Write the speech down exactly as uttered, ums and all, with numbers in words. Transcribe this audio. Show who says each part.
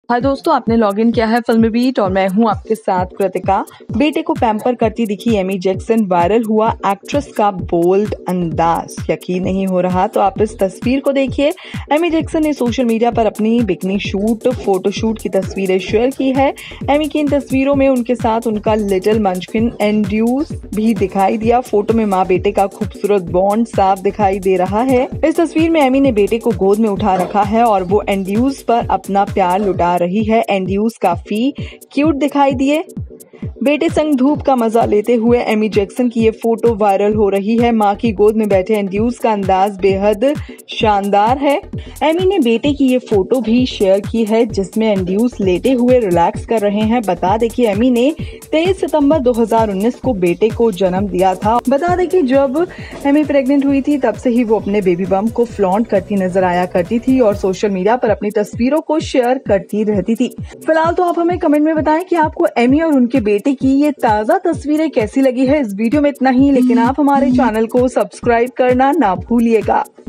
Speaker 1: हाँ दोस्तों, आपने लॉग इन किया है फिल्मी बीट और मैं हूँ आपके साथ कृतिका। बेटे को पैम्पर करती दिखी एमी जैक्सन, वायरल हुआ एक्ट्रेस का बोल्ड अंदाज। यकीन नहीं हो रहा तो आप इस तस्वीर को देखिए। एमी जैक्सन ने सोशल मीडिया पर अपनी बिकनी शूट फोटोशूट की तस्वीरें शेयर की है। एमी की इन तस्वीरों में उनके साथ उनका लिटिल मंचकिन एंड्यूस भी दिखाई दिया। फोटो में माँ बेटे का खूबसूरत बॉन्ड साफ दिखाई दे रहा है। इस तस्वीर में एमी ने बेटे को गोद में उठा रखा है और वो एंड्यूस पर अपना प्यार लुटा रही है। एंड्यूस काफी क्यूट दिखाई दिए। बेटे संग धूप का मजा लेते हुए एमी जैक्सन की ये फोटो वायरल हो रही है। मां की गोद में बैठे एंड्यूस का अंदाज बेहद शानदार है। एमी ने बेटे की ये फोटो भी शेयर की है जिसमें एंड्यूस लेटे हुए रिलैक्स कर रहे हैं। बता दें कि एमी ने तेईस सितंबर दो हज़ार उन्नीस को बेटे को जन्म दिया था। बता दें कि जब एमी प्रेग्नेंट हुई थी तब से ही वो अपने बेबी बम को फ्लॉन्ट करती नजर आया करती थी और सोशल मीडिया पर अपनी तस्वीरों को शेयर करती रहती थी। फिलहाल तो आप हमें कमेंट में बताएं कि आपको एमी और उनके बेटे की ये ताजा तस्वीरें कैसी लगी है। इस वीडियो में इतना ही, लेकिन आप हमारे चैनल को सब्सक्राइब करना ना भूलिएगा।